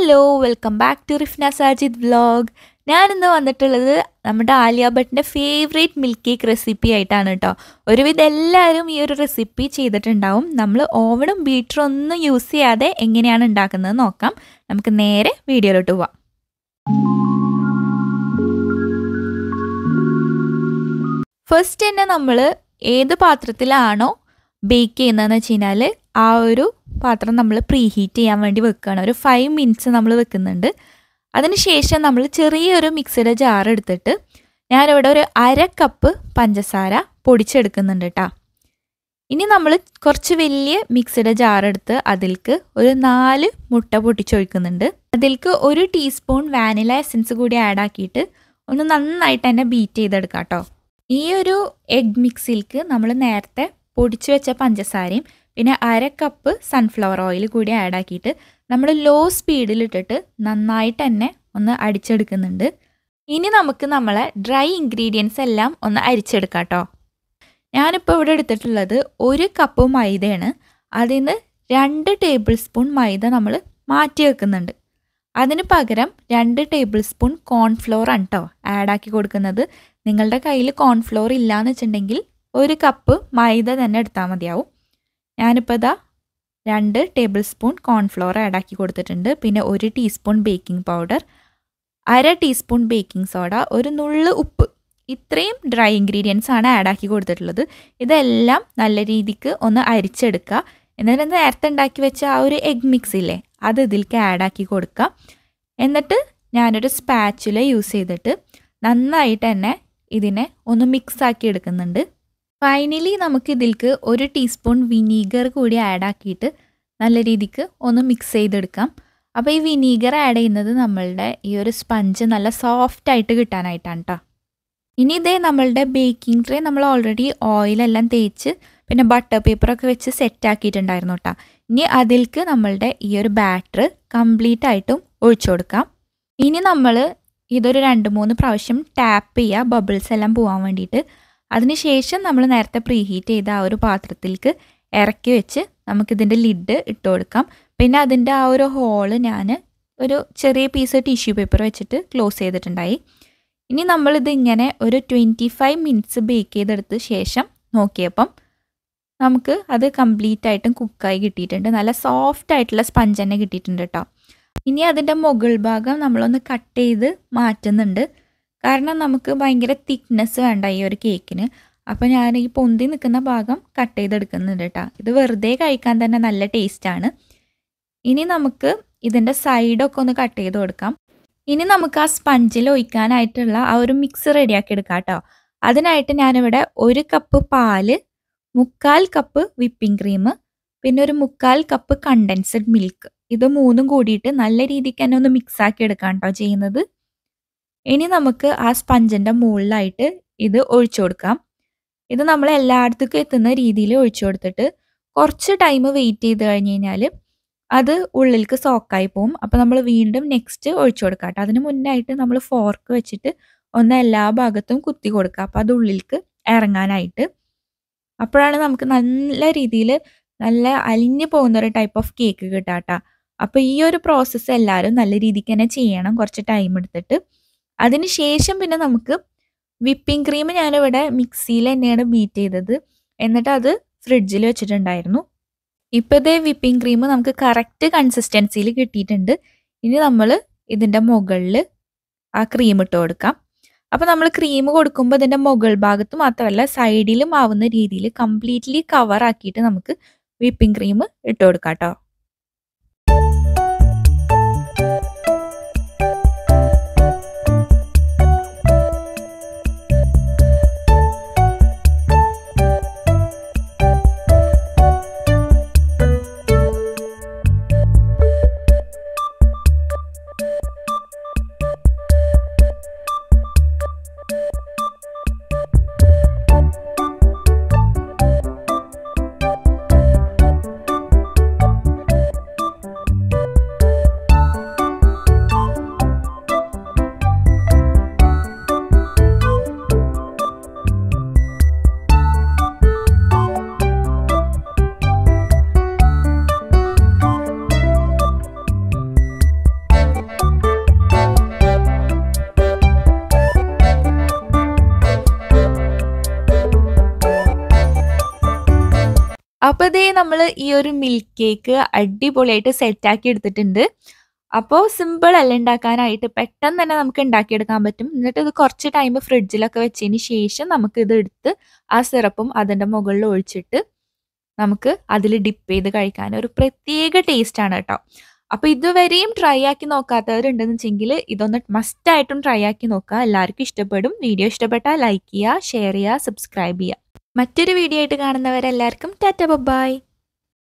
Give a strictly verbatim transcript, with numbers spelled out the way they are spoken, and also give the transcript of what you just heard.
Hello welcome back to Rifna Sajid vlog. ഞാനിന്ന് വന്നിട്ടുള്ളത് നമ്മുടെ ആലിയ ഭട്ടിൻ്റെ ഫേവറേറ്റ് മിൽക്ക് കേക്ക് റെസിപ്പി ആയിട്ടാണ് കേട്ടോ. ഒരുവിധം എല്ലാവരും ഈ ഒരു റെസിപ്പി ചെയ്തിട്ടുണ്ടാവും. നമ്മൾ ഓവനും ബീറ്ററും ഒന്നും യൂസ് ചെയ്യാതെ എങ്ങനെയാണ് ഉണ്ടാക്കുന്നത് നോക്കാം. നമുക്ക് നേരെ വീഡിയോയിലോട്ട് പോവാം. ഫസ്റ്റ് തന്നെ നമ്മൾ ഏത് പാത്രത്തിലാണോ ബേക്ക് ചെയ്യുന്നതെന്ന് വെച്ച് കഴിഞ്ഞാൽ ആ ഒരു പാത്രം നമ്മൾ പ്രീ ഹീറ്റ് ചെയ്യാൻ വേണ്ടി വെക്കുകയാണ്. ഒരു ഫൈവ് മിനിറ്റ്സ് നമ്മൾ വെക്കുന്നുണ്ട്. അതിനുശേഷം നമ്മൾ ചെറിയൊരു മിക്സിയുടെ ജാർ എടുത്തിട്ട് ഞാനിവിടെ ഒരു അര കപ്പ് പഞ്ചസാര പൊടിച്ചെടുക്കുന്നുണ്ട് കേട്ടോ. ഇനി നമ്മൾ കുറച്ച് വലിയ മിക്സിയുടെ ജാർ എടുത്ത് അതിലേക്ക് ഒരു നാല് മുട്ട പൊട്ടിച്ചൊഴിക്കുന്നുണ്ട്. അതിലേക്ക് ഒരു ടീസ്പൂൺ വാനില എസൻസ് കൂടി ആഡ് ആക്കിയിട്ട് ഒന്ന് നന്നായിട്ട് തന്നെ ബീറ്റ് ചെയ്തെടുക്കാം കേട്ടോ. ഈ ഒരു എഗ് മിക്സിലേക്ക് നമ്മൾ നേരത്തെ പൊടിച്ചു വെച്ച പഞ്ചസാരയും പിന്നെ അര കപ്പ് സൺഫ്ലവർ ഓയിൽ കൂടി ആഡ് ആക്കിയിട്ട് നമ്മൾ ലോ സ്പീഡിലിട്ടിട്ട് നന്നായിട്ട് തന്നെ ഒന്ന് അടിച്ചെടുക്കുന്നുണ്ട്. ഇനി നമുക്ക് നമ്മളെ ഡ്രൈ ഇൻഗ്രീഡിയൻസ് എല്ലാം ഒന്ന് അരിച്ചെടുക്കാം കേട്ടോ. ഞാനിപ്പോൾ ഇവിടെ എടുത്തിട്ടുള്ളത് ഒരു കപ്പ് മൈദയാണ്. അതിൽ നിന്ന് രണ്ട് ടേബിൾ സ്പൂൺ മൈദ നമ്മൾ മാറ്റി വെക്കുന്നുണ്ട്. അതിന് പകരം രണ്ട് ടേബിൾ സ്പൂൺ കോൺഫ്ലോർ ആണ് കേട്ടോ ആഡ് ആക്കി കൊടുക്കുന്നത്. നിങ്ങളുടെ കയ്യിൽ കോൺഫ്ലോർ ഇല്ലയെന്ന് വെച്ചിട്ടുണ്ടെങ്കിൽ ഒരു കപ്പ് മൈദ തന്നെ എടുത്താൽ മതിയാവും. ഞാനിപ്പോൾ ഇതാ രണ്ട് ടേബിൾ സ്പൂൺ കോൺഫ്ലോർ ആഡ് ആക്കി കൊടുത്തിട്ടുണ്ട്. പിന്നെ ഒരു ടീസ്പൂൺ ബേക്കിംഗ് പൗഡർ, അര ടീസ്പൂൺ ബേക്കിംഗ് സോഡ, ഒരു നുള്ള് ഉപ്പ്, ഇത്രയും ഡ്രൈ ഇൻഗ്രീഡിയൻസ് ആണ് ആഡ് ആക്കി കൊടുത്തിട്ടുള്ളത്. ഇതെല്ലാം നല്ല രീതിക്ക് ഒന്ന് അരിച്ചെടുക്കുക. എന്നിട്ട് നേരത്തെ ഉണ്ടാക്കി വെച്ച ആ ഒരു എഗ് മിക്സ് ഇല്ലേ അത് ഇതിലേക്ക് ആഡ് ആക്കി കൊടുക്കുക. എന്നിട്ട് ഞാനൊരു സ്പാച്ചുല യൂസ് ചെയ്തിട്ട് നന്നായിട്ട് തന്നെ ഇതിനെ ഒന്ന് മിക്സ് ആക്കി എടുക്കുന്നുണ്ട്. ഫൈനലി നമുക്ക് ഇതിലേക്ക് ഒരു ടീസ്പൂൺ വിനീഗർ കൂടി ആഡ് ആക്കിയിട്ട് നല്ല രീതിക്ക് ഒന്ന് മിക്സ് ചെയ്തെടുക്കാം. അപ്പോൾ ഈ വിനീഗർ ആഡ് ചെയ്യുന്നത് നമ്മളുടെ ഈ ഒരു സ്പഞ്ച് നല്ല സോഫ്റ്റ് ആയിട്ട് കിട്ടാനായിട്ടാണ് കേട്ടോ. ഇനി ഇതേ നമ്മളുടെ ബേക്കിംഗ് ട്രേ നമ്മൾ ഓൾറെഡി ഓയിലെല്ലാം തേച്ച് പിന്നെ ബട്ടർ പേപ്പറൊക്കെ വെച്ച് സെറ്റ് ആക്കിയിട്ടുണ്ടായിരുന്നു കേട്ടോ. ഇനി അതിലേക്ക് നമ്മളുടെ ഈ ഒരു ബാറ്റർ കംപ്ലീറ്റ് ആയിട്ടും ഒഴിച്ചു കൊടുക്കാം. ഇനി നമ്മൾ ഇതൊരു രണ്ട് മൂന്ന് പ്രാവശ്യം ടാപ്പ് ചെയ്യുക ബബിൾസ് എല്ലാം പോകാൻ വേണ്ടിയിട്ട്. അതിനുശേഷം നമ്മൾ നേരത്തെ പ്രീ ഹീറ്റ് ചെയ്ത ആ ഒരു പാത്രത്തിലേക്ക് ഇറക്കി വെച്ച് നമുക്കിതിൻ്റെ ലിഡ് ഇട്ട് കൊടുക്കാം. പിന്നെ അതിൻ്റെ ആ ഒരു ഹോള് ഞാൻ ഒരു ചെറിയ പീസ് ടിഷ്യൂ പേപ്പർ വെച്ചിട്ട് ക്ലോസ് ചെയ്തിട്ടുണ്ടായി. ഇനി നമ്മളിത് ഇങ്ങനെ ഒരു ട്വൻറ്റി ഫൈവ് മിനിറ്റ്സ് ബേക്ക് ചെയ്തെടുത്ത ശേഷം നോക്കിയപ്പം നമുക്ക് അത് കംപ്ലീറ്റ് ആയിട്ടും കുക്കായി കിട്ടിയിട്ടുണ്ട്. നല്ല സോഫ്റ്റ് ആയിട്ടുള്ള സ്പഞ്ച് തന്നെ കിട്ടിയിട്ടുണ്ട് കേട്ടോ. ഇനി അതിൻ്റെ മുകൾ ഭാഗം നമ്മളൊന്ന് കട്ട് ചെയ്ത് മാറ്റുന്നുണ്ട്. കാരണം നമുക്ക് ഭയങ്കര തിക്നെസ് വേണ്ട ഈ ഒരു കേക്കിന്. അപ്പോൾ ഞാൻ ഈ പൊന്തി നിൽക്കുന്ന ഭാഗം കട്ട് ചെയ്തെടുക്കുന്നുണ്ട് കേട്ടോ. ഇത് വെറുതെ കഴിക്കാൻ തന്നെ നല്ല ടേസ്റ്റാണ്. ഇനി നമുക്ക് ഇതിൻ്റെ സൈഡൊക്കെ ഒന്ന് കട്ട് ചെയ്ത് കൊടുക്കാം. ഇനി നമുക്ക് ആ സ്പഞ്ചിൽ ഒഴിക്കാനായിട്ടുള്ള ആ ഒരു മിക്സ് റെഡിയാക്കി എടുക്കാം കേട്ടോ. അതിനായിട്ട് ഞാനിവിടെ ഒരു കപ്പ് പാല്, മുക്കാൽ കപ്പ് വിപ്പിംഗ് ക്രീം, പിന്നെ ഒരു മുക്കാൽ കപ്പ് കണ്ടൻസ്ഡ് മിൽക്ക്, ഇത് മൂന്നും കൂടിയിട്ട് നല്ല രീതിക്ക് തന്നെ ഒന്ന് മിക്സ് ആക്കി എടുക്കാം കേട്ടോ ചെയ്യുന്നത്. ഇനി നമുക്ക് ആ സ്പഞ്ചിൻ്റെ മുകളിലായിട്ട് ഇത് ഒഴിച്ചു കൊടുക്കാം. ഇത് നമ്മൾ എല്ലായിടത്തേക്കും എത്തുന്ന രീതിയിൽ ഒഴിച്ചു കൊടുത്തിട്ട് കുറച്ച് ടൈം വെയിറ്റ് ചെയ്ത് കഴിഞ്ഞ് കഴിഞ്ഞാൽ അത് ഉള്ളിലേക്ക് സോക്കായി പോവും. അപ്പോൾ നമ്മൾ വീണ്ടും നെക്സ്റ്റ് ഒഴിച്ചു കൊടുക്കാം കേട്ടോ. അതിന് മുന്നായിട്ട് നമ്മൾ ഫോർക്ക് വെച്ചിട്ട് ഒന്ന് എല്ലാ ഭാഗത്തും കുത്തി കൊടുക്കുക. അപ്പോൾ അത് ഉള്ളിലേക്ക് ഇറങ്ങാനായിട്ട്. അപ്പോഴാണ് നമുക്ക് നല്ല രീതിയിൽ നല്ല അലിഞ്ഞു പോകുന്നൊരു ടൈപ്പ് ഓഫ് കേക്ക് കിട്ടുക കേട്ടോ. അപ്പോൾ ഈ ഒരു പ്രോസസ്സ് എല്ലാവരും നല്ല രീതിക്ക് തന്നെ ചെയ്യണം കുറച്ച് ടൈം എടുത്തിട്ട്. അതിന് ശേഷം പിന്നെ നമുക്ക് വിപ്പിംഗ് ക്രീം ഞാനിവിടെ മിക്സിയിൽ തന്നെയാണ് ബീറ്റ് ചെയ്തത്. എന്നിട്ട് അത് ഫ്രിഡ്ജിൽ വെച്ചിട്ടുണ്ടായിരുന്നു. ഇപ്പോൾ ഇതേ വിപ്പിംഗ് ക്രീം നമുക്ക് കറക്റ്റ് കൺസിസ്റ്റൻസിയിൽ കിട്ടിയിട്ടുണ്ട്. ഇനി നമ്മൾ ഇതിൻ്റെ മുകളിൽ ആ ക്രീം ഇട്ട് കൊടുക്കാം. അപ്പോൾ നമ്മൾ ക്രീം കൊടുക്കുമ്പോൾ ഇതിൻ്റെ മുകൾ ഭാഗത്ത് മാത്രമല്ല സൈഡിലും ആവുന്ന രീതിയിൽ കംപ്ലീറ്റ്ലി കവർ ആക്കിയിട്ട് നമുക്ക് വിപ്പിംഗ് ക്രീം ഇട്ട് കൊടുക്കാം കേട്ടോ. അപ്പോൾ ദേ നമ്മൾ ഈ ഒരു മിൽക്ക് കേക്ക് അടിപൊളിയായിട്ട് സെറ്റാക്കി എടുത്തിട്ടുണ്ട്. അപ്പോൾ സിമ്പിൾ അല്ലേ ഉണ്ടാക്കാനായിട്ട്, പെട്ടെന്ന് തന്നെ നമുക്ക് ഉണ്ടാക്കിയെടുക്കാൻ പറ്റും. എന്നിട്ട് ഇത് കുറച്ച് ടൈം ഫ്രിഡ്ജിലൊക്കെ വെച്ചതിന് ശേഷം നമുക്ക് ഇത് എടുത്ത് ആ സിറപ്പും അതിൻ്റെ മുകളിൽ ഒഴിച്ചിട്ട് നമുക്ക് അതിൽ ഡിപ്പ് ചെയ്ത് കഴിക്കാൻ ഒരു പ്രത്യേക ടേസ്റ്റാണ് കേട്ടോ. അപ്പോൾ ഇതുവരെയും ട്രൈ ആക്കി നോക്കാത്തവരുണ്ടെന്ന് വെച്ചെങ്കിൽ ഇതൊന്ന് മസ്റ്റായിട്ടും ട്രൈ ആക്കി നോക്കുക. എല്ലാവർക്കും ഇഷ്ടപ്പെടും. വീഡിയോ ഇഷ്ടപ്പെട്ടാൽ ലൈക്ക് ചെയ്യുക, ഷെയർ ചെയ്യുക, സബ്സ്ക്രൈബ് ചെയ്യുക. മറ്റൊരു വീഡിയോ ആയിട്ട് കാണുന്നവരെല്ലാവർക്കും ടാറ്റ ബൈ.